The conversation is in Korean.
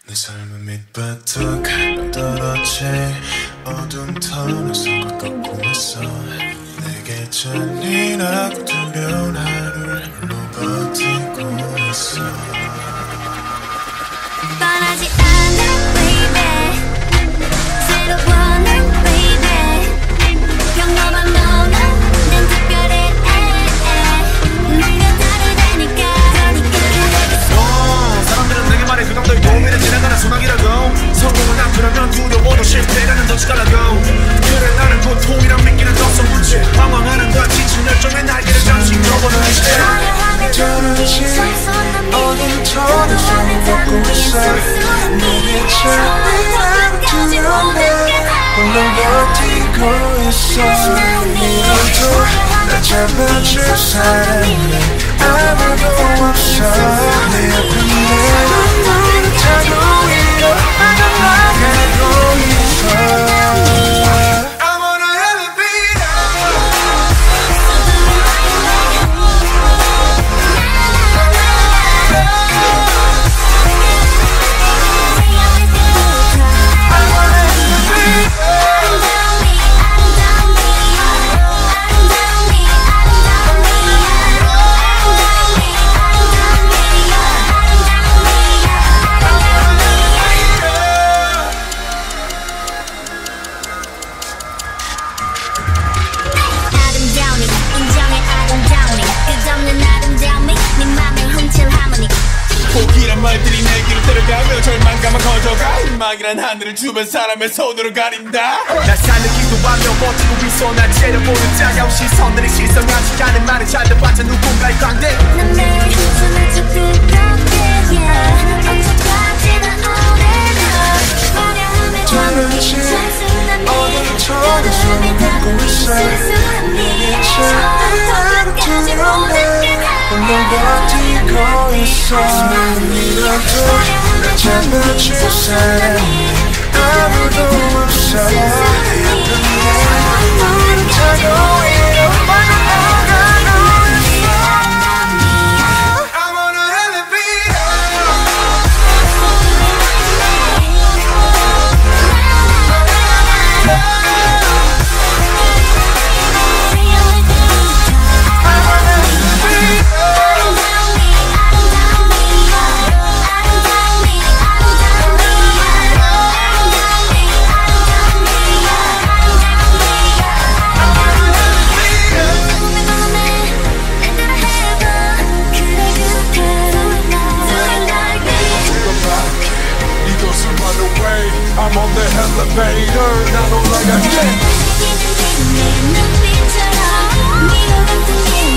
내 삶은 밑바닥 떨어지 어두운 터널 속을 걷고 있어 내게 잔인하고 두려운 하루를 홀로 버티고 있어 뻔하지 않아 baby 새로워는 baby 평범한 너는 난 특별해 내가 다르다니까 사람들은 내게 말해 그 정도의 도움이는 지나가는 소나기라고 성공은 앞으로면 두려워도 실패라는 덫이라고 그래 나는 고통이란 미끼를 떴어 묻지 방황하는 것 지친 열정의 날개를 잠시 접어는 시대 떨어지 어두운 터널 속을 걷고 있어 내게 잔인하고 두려운 홀로 버티고 있어 이것도 날 잡아줄 사람이 아무도 없어 내 앞에 내 눈물을 타고 일어나가 나가고 있어 I wanna have it beat 포기란 말들이 내 길을 때려가며 절망감은 커져가 희망이란 하늘을 주변 사람의 손으로 가린다 날 사는 기도하며 버티고 있어 날 째려보는 짜가운 시선들이 시선하지 않은 말을 잘 들어봤자 누군가의 광대 난 매일 숨을 쭉 뜨겁게 언제까지나 오래도 화려함에 떨어지 어두운 터널 속을 걷고 있어 내게 잔인하고 두려운 홀로 버티고 있어 이것도 날 잡아줄 사람이 아무도 없어 내 앞에 내 눈물을 타고 일어나가 나가고 있어 I wanna have it beat I'm on the elevator 난 올라갈게 내 눈빛처럼 미워 같은 게